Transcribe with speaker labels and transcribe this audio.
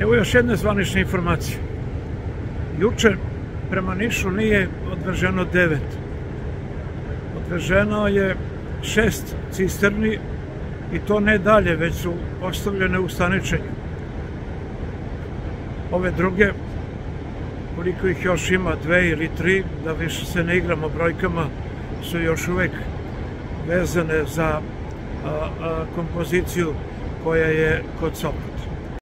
Speaker 1: Evo još jedne zvanične informacije. Juče prema Nišu nije odveženo 9. Odveženo je 6 cisterni i to ne dalje, već su ostavljene u staničenju. Ove druge, koliko ih još ima, 2 ili 3, da više se ne igramo brojkama, su još uvek vezane za kompoziciju koja je kod Sopota.